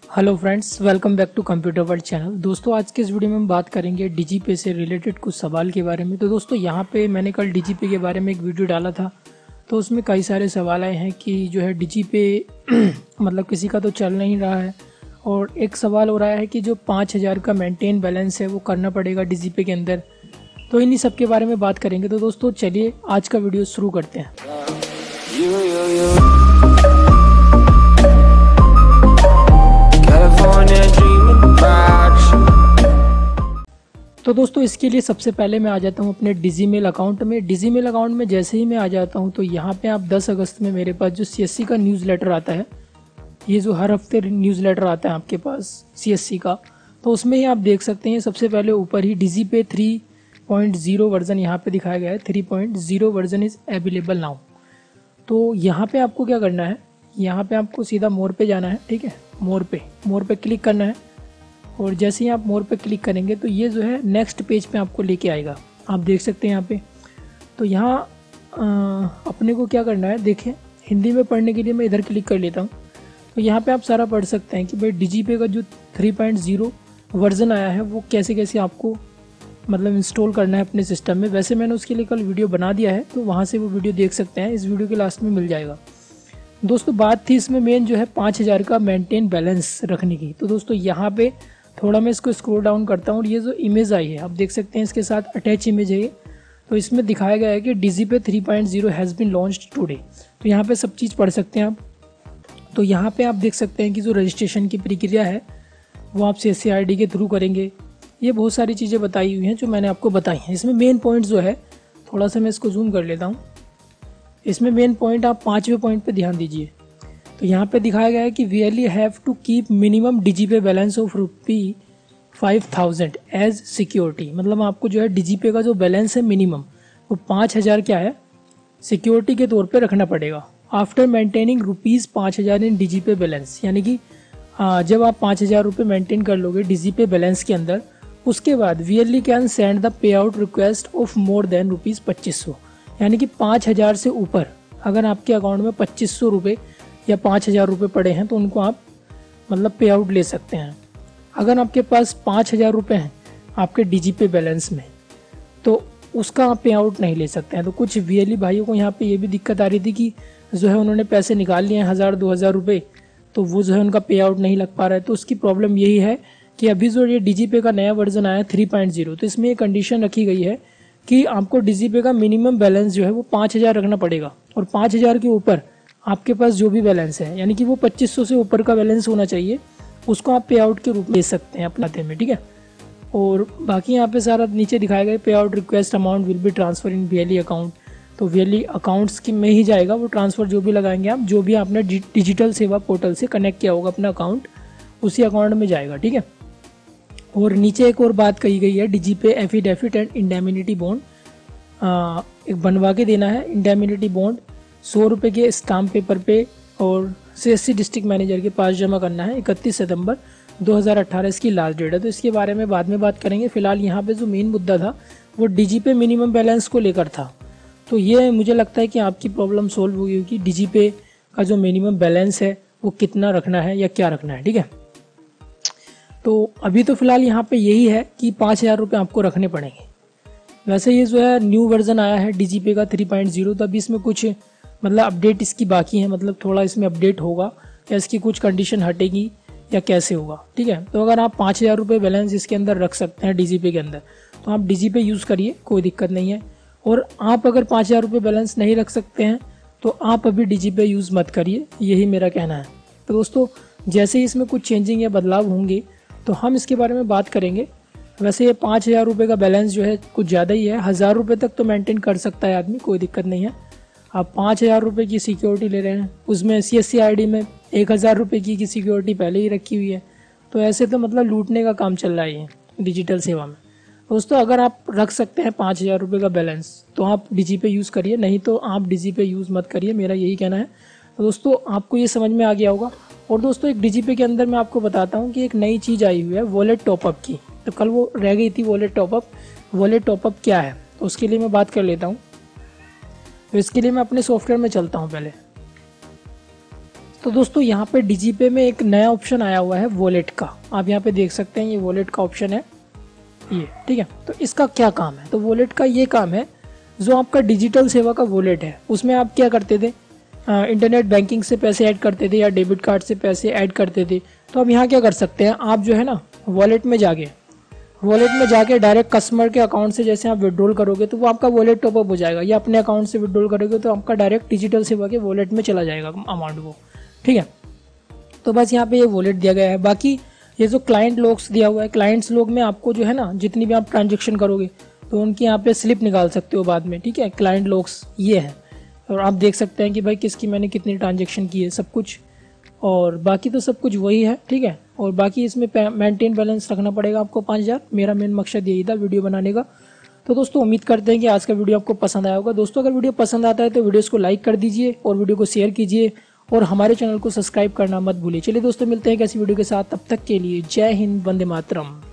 Hello friends, welcome back to computer world channel. दोस्तों, आज के इस वीडियो में हम बात करेंगे डीजीपे से रिलेटेड कुछ सवाल के बारे में। तो दोस्तों, यहाँ पे मैंने कल डीजीपे के बारे में एक वीडियो डाला था, तो उसमें कई सारे सवाल आए हैं कि जो है डीजीपे मतलब किसी का तो चल नहीं रहा है, और एक सवाल हो रहा है कि जो 5000 का मेंटेन बैलेंस है वो करना पड़ेगा डीजीपे के अंदर। तो इन्हीं सब के बारे में बात करेंगे। तो दोस्तों चलिए आज का वीडियो शुरू करते हैं। तो दोस्तों, इसके लिए सबसे पहले मैं आ जाता हूँ अपने डिजीमेल अकाउंट में। डिजीमेल अकाउंट में जैसे ही मैं आ जाता हूँ तो यहाँ पे आप 10 अगस्त में मेरे पास जो CSC का न्यूज़लेटर आता है, ये जो हर हफ्ते न्यूज़लेटर आता है आपके पास CSC का, तो उसमें ही आप देख सकते हैं सबसे पहले ऊपर ही डीजीपे 3.0 वर्जन यहाँ पे दिखाया गया है। 3.0 वर्जन इज़ अवेलेबल नाउ। तो यहाँ पे आपको क्या करना है, यहाँ पे आपको सीधा मोर पे जाना है। ठीक है, मोर पे क्लिक करना है, और जैसे ही आप मोर पे क्लिक करेंगे तो ये जो है नेक्स्ट पेज पे आपको लेके आएगा। आप देख सकते हैं यहाँ पे। तो यहाँ अपने को क्या करना है, देखें, हिंदी में पढ़ने के लिए मैं इधर क्लिक कर लेता हूँ। तो यहाँ पे आप सारा पढ़ सकते हैं कि भाई डीजीपे का जो 3.0 वर्जन आया है वो कैसे कैसे आपको मतलब इंस्टॉल करना है अपने सिस्टम में। वैसे मैंने उसके लिए कल वीडियो बना दिया है, तो वहाँ से वो वीडियो देख सकते हैं, इस वीडियो के लास्ट में मिल जाएगा। दोस्तों, बात थी इसमें मेन जो है 5000 का मेंटेन बैलेंस रखने की। तो दोस्तों यहाँ पे थोड़ा मैं इसको स्क्रॉल डाउन करता हूँ, और ये जो इमेज आई है आप देख सकते हैं, इसके साथ अटैच इमेज है ये। तो इसमें दिखाया गया है कि DigiPay 3.0 has been launched today. तो यहाँ पे सब चीज़ पढ़ सकते हैं आप। तो यहाँ पे आप देख सकते हैं कि जो रजिस्ट्रेशन की प्रक्रिया है वो आप CSC ID के थ्रू करेंगे। ये बहुत सारी चीज़ें बताई हुई हैं जो मैंने आपको बताई हैं। इसमें मेन पॉइंट जो है, थोड़ा सा मैं इसको जूम कर लेता हूँ, इसमें मेन पॉइंट आप 5वें पॉइंट पे ध्यान दीजिए। तो यहाँ पे दिखाया गया है कि we really have to keep minimum DigiPay balance of ₹5000 as security. मतलब आपको जो है डीजीपे का जो बैलेंस है मिनिमम वो 5000 क्या है, सिक्योरिटी के तौर पे रखना पड़ेगा। After maintaining ₹5000 in DigiPay balance, यानी कि जब आप 5000 रुपये मेंटेन कर लोगे डीजीपे बैलेंस के अंदर, उसके बाद VLE can send the pay out request of more than ₹2500। यानी कि 5000 से ऊपर अगर आपके अकाउंट में 2500 रुपये या 5000 रुपये पड़े हैं तो उनको आप मतलब पे आउट ले सकते हैं। अगर आपके पास 5000 रुपये हैं आपके डीजीपे बैलेंस में, तो उसका आप पे आउट नहीं ले सकते हैं। तो कुछ वीएलई भाइयों को यहाँ पे ये भी दिक्कत आ रही थी कि जो है उन्होंने पैसे निकाल लिए हैं 1000-2000 रुपये, तो वो जो है उनका पे आउट नहीं लग पा रहा है। तो उसकी प्रॉब्लम यही है कि अभी जो ये डीजीपे का नया वर्जन आया 3.0, तो इसमें ये कंडीशन रखी गई है कि आपको डीजीपे का मिनिमम बैलेंस जो है वो 5000 रखना पड़ेगा, और 5000 के ऊपर आपके पास जो भी बैलेंस है, यानी कि वो 2500 से ऊपर का बैलेंस होना चाहिए, उसको आप पे आउट के रूप में ले सकते हैं अपने खाते में। ठीक है, और बाकी यहाँ पे सारा नीचे दिखाया गया pay out request amount will be transfer in VLE account. तो वीएलई अकाउंट्स की में ही जाएगा वो ट्रांसफ़र, जो भी लगाएंगे आप, जो भी आपने डिजिटल सेवा पोर्टल से कनेक्ट किया होगा अपना अकाउंट, उसी अकाउंट में जाएगा। ठीक है, और नीचे एक और बात कही गई है, DigiPay affidavit and indemnity bond एक बनवा के देना है। इंडेमिनिटी बॉन्ड 100 रुपये के स्टाम्प पेपर पे और CSC डिस्ट्रिक्ट मैनेजर के पास जमा करना है। 31 सितंबर 2018 इसकी लास्ट डेट है। तो इसके बारे में बाद में बात करेंगे। फिलहाल यहाँ पे जो मेन मुद्दा था वो डीजीपे मिनिमम बैलेंस को लेकर था। तो ये मुझे लगता है कि आपकी प्रॉब्लम सोल्व हो गई होगी। डीजीपे का जो मिनिमम बैलेंस है वो कितना रखना है या क्या रखना है। ठीक है, तो अभी तो फिलहाल यहाँ पे यही है कि 5000 रुपये आपको रखने पड़ेंगे। वैसे ये जो है न्यू वर्जन आया है डीजीपे का 3.0, तो अभी इसमें कुछ मतलब अपडेट इसकी बाकी है, मतलब थोड़ा इसमें अपडेट होगा या इसकी कुछ कंडीशन हटेगी या कैसे होगा। ठीक है, तो अगर आप 5000 रुपये बैलेंस इसके अंदर रख सकते हैं डीजीपे के अंदर, तो आप डीजीपे यूज़ करिए, कोई दिक्कत नहीं है। और आप अगर 5000 रुपये बैलेंस नहीं रख सकते हैं तो आप अभी डीजीपे यूज़ मत करिए, यही मेरा कहना है। तो दोस्तों, जैसे ही इसमें कुछ चेंजिंग या बदलाव होंगे तो हम इसके बारे में बात करेंगे। वैसे ये 5000 रुपये का बैलेंस जो है कुछ ज़्यादा ही है। 1000 रुपये तक तो मेंटेन कर सकता है आदमी, कोई दिक्कत नहीं है। आप 5000 रुपये की सिक्योरिटी ले रहे हैं, उसमें CSC ID में 1000 रुपये की सिक्योरिटी पहले ही रखी हुई है, तो ऐसे तो मतलब लूटने का काम चल रहा है ये डिजिटल सेवा में। दोस्तों, अगर आप रख सकते हैं 5000 रुपये का बैलेंस तो आप डीजीपे यूज़ करिए, नहीं तो आप डीजीपे यूज़ मत करिए, मेरा यही कहना है। तो दोस्तों, आपको ये समझ में आ गया होगा। और दोस्तों, एक डीजीपे के अंदर मैं आपको बताता हूँ कि एक नई चीज़ आई हुई है वॉलेट टॉपअप की। तो कल वो रह गई थी वॉलेट टॉपअप। वॉलेट टॉपअप क्या है तो उसके लिए मैं बात कर लेता हूँ। तो इसके लिए मैं अपने सॉफ्टवेयर में चलता हूँ पहले। तो दोस्तों यहाँ पे डिजीपे में एक नया ऑप्शन आया हुआ है वॉलेट का। आप यहाँ पे देख सकते हैं ये वॉलेट का ऑप्शन है ये, ठीक है। तो इसका क्या काम है? तो वॉलेट का ये काम है, जो आपका डिजिटल सेवा का वॉलेट है उसमें आप क्या करते थे, इंटरनेट बैंकिंग से पैसे ऐड करते थे या डेबिट कार्ड से पैसे ऐड करते थे। तो अब यहाँ क्या कर सकते हैं आप, जो है ना वॉलेट में जाके डायरेक्ट कस्टमर के अकाउंट से जैसे आप विड्रॉल करोगे तो वो आपका वॉलेट टॉपअप हो जाएगा, या अपने अकाउंट से विड्रॉल करोगे तो आपका डायरेक्ट डिजिटल सेवा के वॉलेट में चला जाएगा अमाउंट वो, ठीक है। तो बस यहाँ पे ये वॉलेट दिया गया है। बाकी ये जो क्लाइंट लॉग्स दिया हुआ है, क्लाइंट्स लॉग में आपको जो है ना जितनी भी आप ट्रांजेक्शन करोगे तो उनकी यहाँ पे स्लिप निकाल सकते हो बाद में, ठीक है। क्लाइंट लॉग्स ये है, और आप देख सकते हैं कि भाई किसकी मैंने कितनी ट्रांजेक्शन की है, सब कुछ। और बाकी तो सब कुछ वही है, ठीक है। और बाकी इसमें मेंटेन बैलेंस रखना पड़ेगा आपको 5000। मेरा मेन मकसद यही था वीडियो बनाने का। तो दोस्तों उम्मीद करते हैं कि आज का वीडियो आपको पसंद आया होगा। दोस्तों अगर वीडियो पसंद आता है तो वीडियोस को लाइक कर दीजिए और वीडियो को शेयर कीजिए और हमारे चैनल को सब्सक्राइब करना मत भूलिए। चलिए दोस्तों मिलते हैं एक ऐसी वीडियो के साथ, तब तक के लिए जय हिंद, वंदे मातरम।